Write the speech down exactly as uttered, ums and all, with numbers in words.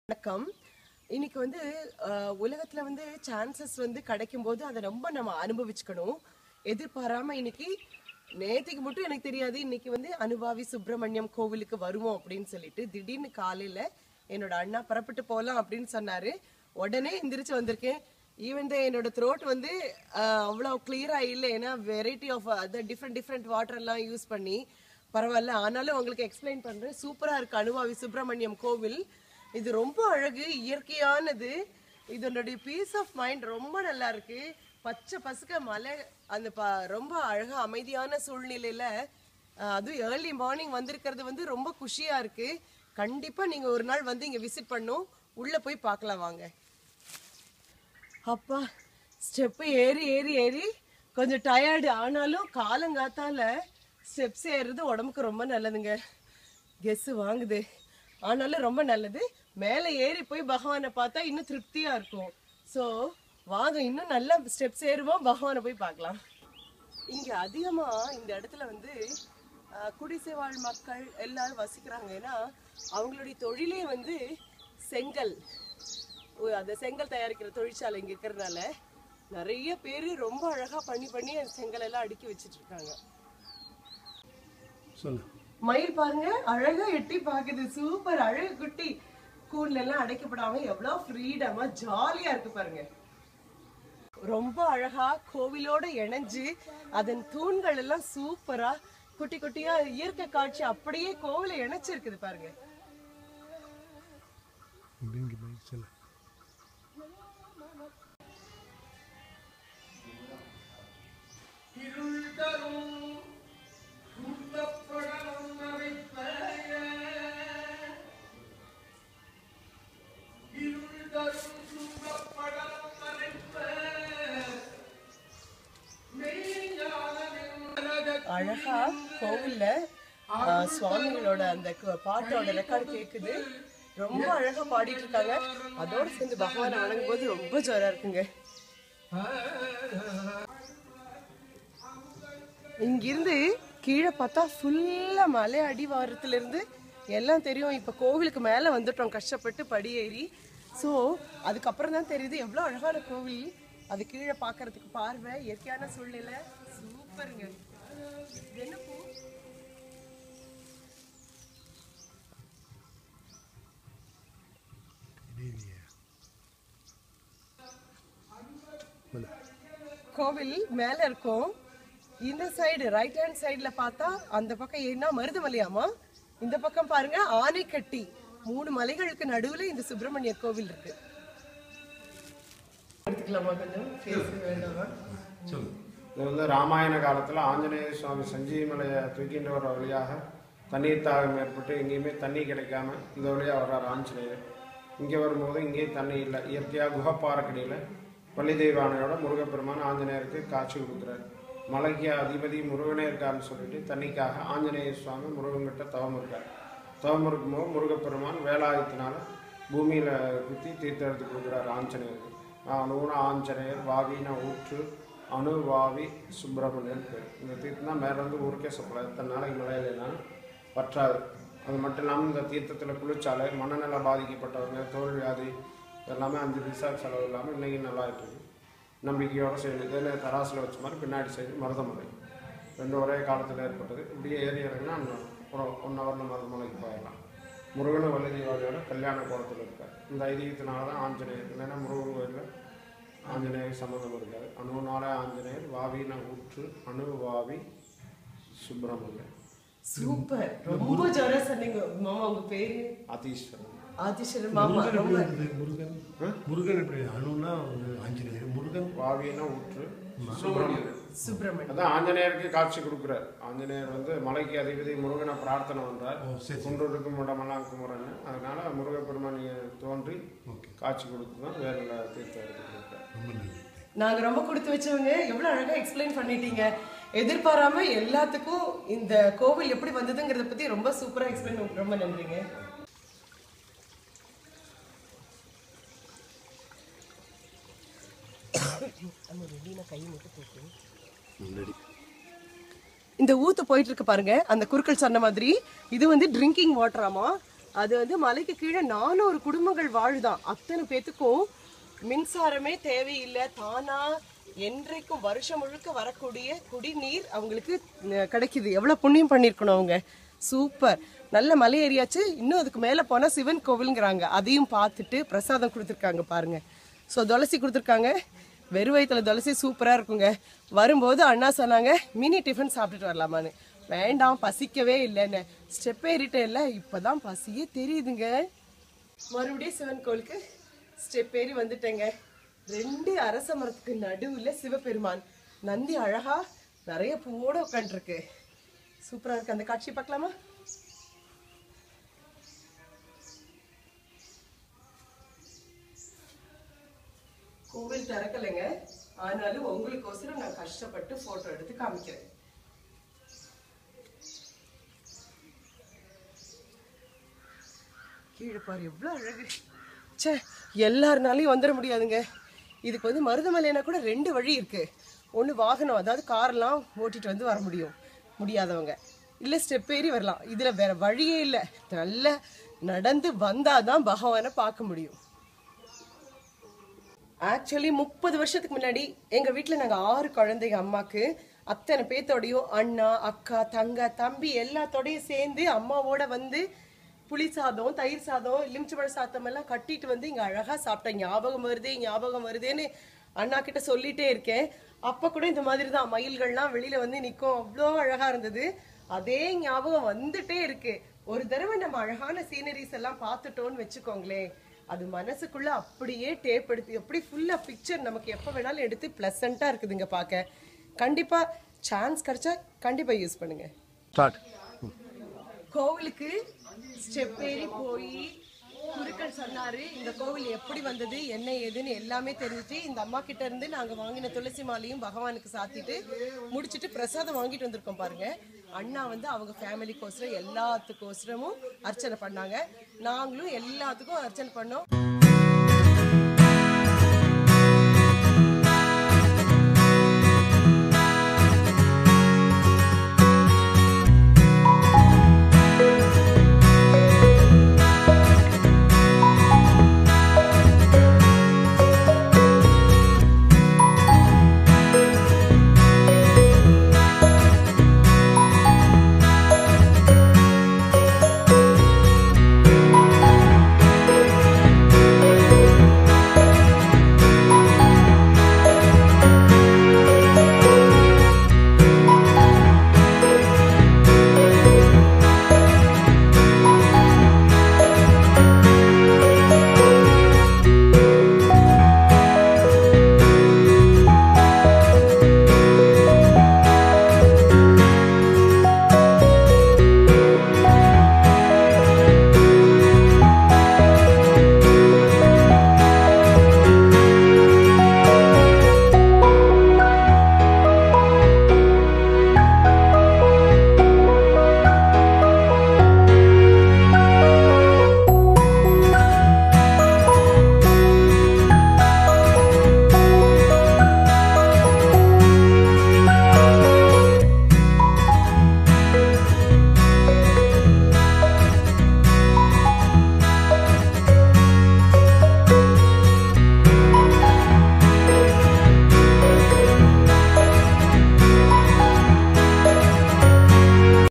வணக்கம். இன்னைக்கு வந்து உலகத்துல வந்து சான்சஸ் வந்து கிடைக்கும் போது அதை ரொம்ப நம்ம அனுபவிச்சுக்கணும். எதிர்பாராம இன்னைக்கு நேற்றுக்கு மட்டும் எனக்கு தெரியாது இன்னைக்கு வந்து அனுபாவி சுப்பிரமணியம் கோவிலுக்கு வருவோம் அப்படின்னு சொல்லிட்டு திடீர்னு காலையில என்னோட அண்ணா புறப்பட்டு போகலாம் அப்படின்னு சொன்னாரு. உடனே எந்திரிச்சு வந்திருக்கேன். ஈவன் தான் என்னோட த்ரோட் வந்து அவ்வளோ கிளியரா இல்லை, ஏன்னா variety of other different different water எல்லாம் யூஸ் பண்ணி பரவாயில்ல. ஆனாலும் உங்களுக்கு எக்ஸ்பிளைன் பண்றேன். சூப்பரா இருக்கு அனுபாவி சுப்பிரமணியம் கோவில். இது ரொம்ப அழகு, இயற்கையானது. இதனுடைய பீஸ் ஆஃப் மைண்ட் ரொம்ப நல்லா இருக்கு. பச்சை பசுக்க மலை, அந்த ப ரொம்ப அழகா அமைதியான சூழ்நிலையில அதுவும் ஏர்லி மார்னிங் வந்திருக்கிறது வந்து ரொம்ப குஷியா இருக்கு. கண்டிப்பா நீங்க ஒரு நாள் வந்து இங்க விசிட் பண்ணும். உள்ள போய் பார்க்கலாம் வாங்க. அப்பா, ஸ்டெப்பு ஏறி ஏறி ஏறி கொஞ்சம் டயர்டு. ஆனாலும் காலங்காத்தால ஸ்டெப்ஸ் ஏறுறது உடம்புக்கு ரொம்ப நல்லதுங்க. கெஸ் வாங்குது, ஆனாலும் ரொம்ப நல்லது. மேலே ஏறி போய் பகவானை பார்த்தா இன்னும் திருப்தியா இருக்கும். ஸோ வாங்க, இன்னும் நல்லா ஸ்டெப்ஸ் ஏறுவோம், பகவானை போய் பார்க்கலாம். இங்க அதிகமா இந்த இடத்துல வந்து குடிசை வாழ் மக்கள் எல்லாரும் வசிக்கிறாங்க. ஏன்னா அவங்களுடைய தொழிலே வந்து செங்கல், அந்த செங்கல் தயாரிக்கிற தொழிற்சாலை இங்க இருக்கிறதுனால நிறைய பேர் ரொம்ப அழகா பண்ணி பண்ணி செங்கல் எல்லாம் அடுக்கி வச்சிட்டு இருக்காங்க. மயில் பாருங்க, அழகா எட்டி பாக்குது. சூப்பர் அழகு குட்டி. கூண்ல எல்லாம் அடைக்கப்படாம எவ்வளவு ஃப்ரீடமா ஜாலியா இருக்கு பாருங்க. ரொம்ப அழகா கோவிலோட இணைஞ்சு அதன் தூண்கள் எல்லாம் சூப்பரா குட்டி குட்டியா இயற்கை காட்சி அப்படியே கோவிலை இணைச்சிருக்குது பாருங்க. அழகா கோவில்ல சுவாமிகளோட அந்த பாட்டோட ரெக்கார்டு கேக்குது. ரொம்ப அழகா பாடிட்டு இருக்காங்க. அதோட சேர்ந்து பகவானை வணங்கும் போது ரொம்ப ஜோரா இருக்குங்க. இங்கிருந்து கீழே பார்த்தா ஃபுல்லா மலை அடிவாரத்துல இருந்து எல்லாம் தெரியும். இப்ப கோவிலுக்கு மேல வந்துட்டோம் கஷ்டப்பட்டு படி ஏறி. ஸோ அதுக்கப்புறம் தான் தெரியுது எவ்வளோ அழகான கோவில். அது கீழே பார்க்கறதுக்கு பார்வை, இயற்கையான சூழ்நிலை சூப்பருங்க. என்ன பூ? கோவில் மேல இருக்கும். இந்த சைடு ரைட் ஹேண்ட் சைடுல பார்த்தா அந்த பக்கம் என்ன மருதமலையாமா, இந்த பக்கம் பாருங்க ஆனைக்கட்டி. மூணு மலைகளுக்கு நடுவுல இந்த சுப்பிரமணிய கோவில் இருக்கு. எடுத்துக்கலாமா கொஞ்சம்? வேண்டாமா? இது வந்து ராமாயண காலத்தில் ஆஞ்சநேய சுவாமி சஞ்சீவி மலையை தூக்கின்ற ஒரு வழியாக தண்ணீர் தாகம் ஏற்பட்டு எங்கேயுமே தண்ணி கிடைக்காம இந்த வழியாக வர்றார் ஆஞ்சநேயர். இங்கே வரும்போது இங்கேயும் தண்ணி இல்லை. இயற்கையாக குகப்பாறைக்கடியில் வள்ளி தெய்வானையோட முருகப்பெருமான் ஆஞ்சநேயருக்கு காட்சி கொடுக்குறார். மலைக்கு அதிபதி முருகனே இருக்காருன்னு சொல்லிட்டு தண்ணிக்காக ஆஞ்சநேய சுவாமி முருகன்கிட்ட தவம் இருக்கார். தவம் இருக்கும்போது முருகப்பெருமான் வேலாயுத்தினால பூமியில் குத்தி தீர்த்தெடுத்து கொடுக்குறார் ஆஞ்சநேயருக்கு. அணுன ஆஞ்சநேயர் வாவின ஊற்று அணுவாவி சுப்பிரமணியன் பேர். இந்த தீர்த்தம் தான் மேலேருந்து ஊருக்கே சப்பலை. எத்தனை நாளைக்கு மலையிலாம் பற்றாது. அது மட்டும் இல்லாமல் இந்த தீர்த்தத்தில் குளிச்சாலே மனநல பாதிக்கப்பட்டவங்க, தோல் வியாதி எல்லாமே அஞ்சு பைசா செலவு இல்லாமல் இன்றைக்கி நல்லா இருக்குது. நம்பிக்கையோடு செய்யணும். இதில் தராசில் வச்ச மாதிரி பின்னாடி சைடு மருதமலை ரெண்டு ஒரே காலத்தில் ஏற்பட்டது. இப்படியே ஏறி இறங்கினா ஒரு ஒன் ஹவரில் மருதமலைக்கு போயிடலாம். முருகன் வள்ளி தெய்வானையோட கல்யாண கோலத்தில் இருக்கார். இந்த ஐதீகத்தினால தான் ஆஞ்சநேயர், இல்லைன்னா முருகன் கோயிலில் ஆஞ்சநேயர் சம்மந்தம் இருக்காது. அணுனால ஆஞ்சநேயர், வாவின ஊற்று அணுவாவி சுப்பிரமணியன். சூப்பர், ரொம்ப ஜோரா சொன்னீங்க மாமா. உங்க பேரு? ஆதீஸ்வரன். ஆதிஸ்வரன் மாமா. ரொம்ப முருகன் முருகன் எப்படி அணுனா ஆஞ்சநேயர், முருகன் வாவின ஊற்று சுப்பிரமணியன். சுப்பிரமணியன் அதான் ஆஞ்சநேயருக்கு காட்சி கொடுக்குறார். ஆஞ்சநேயர் வந்து மலைக்கு அதிபதி முருகனை பிரார்த்தனை பண்றார். குன்றொடுக்கும் இடமெல்லாம் குமரன். அதனால முருகப்பெருமான் தோன்றி காட்சி கொடுத்து தான் வேற தீர்த்தம் எடுத்து. நாங்க ரொம்ப கொடுத்து வச்சவங்க. எவ்வளவு அழகா எக்ஸ்பிளைன் பண்ணிட்டீங்க. எதிர்பாராம எல்லாத்துக்கும் இந்த கோவில் எப்படி வந்ததுங்கிறத பத்தி ரொம்ப சூப்பரா எக்ஸ்பிளைன். ரொம்ப நன்றிங்க. இந்த ஊத்து போயிட்டு இருக்கு பாருங்க, அந்த குறுக்கள் சொன்ன மாதிரி இது வந்து ட்ரிங்கிங் வாட்டராமா. அது வந்து மலைக்கு கீழே நானூறு குடும்பங்கள் வாழுதான். அத்தனை பேத்துக்கும் மின்சாரமே தேவையில்லை. தானா என்றைக்கும் வருஷம் முழுக்க வரக்கூடிய குடிநீர் அவங்களுக்கு கிடைக்குது. எவ்வளவு புண்ணியம் பண்ணிருக்கணும் அவங்க. சூப்பர். நல்ல மலை ஏரியாச்சு. இன்னும் அதுக்கு மேல போனா சிவன் கோவில்ங்கிறாங்க. அதையும் பார்த்துட்டு பிரசாதம் கொடுத்துருக்காங்க பாருங்க. ஸோ துளசி கொடுத்துருக்காங்க. வெறும் வயிற்றுல துளசி சூப்பரா இருக்குங்க. வரும்போது அண்ணா சொன்னாங்க மினி டிஃபன் சாப்பிட்டுட்டு வரலாமான்னு. வேண்டாம், பசிக்கவே இல்லைன்னு. ஸ்டெப் ஏறிட்டே இல்லை, இப்பதான் பசியே தெரியுதுங்க. மறுபடியும் சிவன் கோவிலுக்கு ஸ்டெப் ஏறி வந்துட்டேங்க. ரெண்டு அரச மரத்துக்கு நடுவுல சிவபெருமான் நந்தி அழகா நிறைய பூவோட உட்காந்துருக்கு. சூப்பரா இருக்கு. அந்த காட்சி பார்க்கலாமா? கோவில் திறக்கலைங்க, ஆனாலும் உங்களுக்கோசரம் நான் கஷ்டப்பட்டு போட்டோ எடுத்து காமிக்கிறேன். கீழே பாரு எவ்வளவு அழகு. சே, எல்லாருனாலையும் வந்துட முடியாதுங்க. இதுக்கு வந்து மருதமலைனா கூட ரெண்டு வழி இருக்கு. ஒன்று வாகனம், அதாவது கார்லாம் ஓட்டிட்டு வந்து வர முடியும் முடியாதவங்க, இல்லை ஸ்டெப் ஏறி வரலாம். இதுல வேற வழியே இல்லை. நல்ல நடந்து வந்தாதான் பகவானை பார்க்க முடியும். ஆக்சுவலி முப்பது வருஷத்துக்கு முன்னாடி எங்க வீட்டுல நாங்க ஆறு குழந்தைங்க. அம்மாக்கு அத்தனை பேத்தோடையும் அண்ணா, அக்கா, தங்க, தம்பி எல்லாத்தோடையும் சேர்ந்து அம்மாவோட வந்து புளி சாதம், தயிர் சாதம், எலுமிச்சம்பழ சாதம் எல்லாம் கட்டிட்டு வந்து இங்க அழகா சாப்பிட்டேன். ஞாபகம் வருதே ஞாபகம் வருதேன்னு அண்ணா கிட்ட சொல்லிட்டே இருக்கேன். அப்ப கூட இந்த மாதிரி தான் மயில்கள்லாம் வெளியில வந்து நிக்கும். அவ்வளோ அழகா இருந்தது. அதே ஞாபகம் வந்துட்டே இருக்கு. ஒரு தடவை நம்ம அழகான சீனரிஸ் எல்லாம் பார்த்துட்டோம்னு வச்சுக்கோங்களேன், அது மனசுக்குள்ள அப்படியே டேப் எடுத்து எப்படி ஃபுல்லா பிக்சர் நமக்கு எப்ப வேணாலும் எடுத்து பிளசண்டா இருக்குதுங்க பார்க்க. கண்டிப்பா சான்ஸ் கிடைச்சா கண்டிப்பா யூஸ் பண்ணுங்க. ஸ்டார்ட். கோவிலுக்கு ஸ்டெப் ஏறி போய் குருக்கள் சொன்னாரு இந்த கோவில் எப்படி வந்தது என்ன ஏதுன்னு எல்லாமே தெரிஞ்சுட்டு இந்த அம்மா கிட்ட இருந்து நாங்க வாங்கின துளசி மாலையும் பகவானுக்கு சாத்திட்டு முடிச்சுட்டு பிரசாதம் வாங்கிட்டு வந்திருக்கோம் பாருங்க. அண்ணா வந்து அவங்க ஃபேமிலிக்கோசரம் எல்லாத்துக்கோசரமும் அர்ச்சனை பண்ணாங்க. நாங்களும் எல்லாத்துக்கும் அர்ச்சனை பண்ணோம்.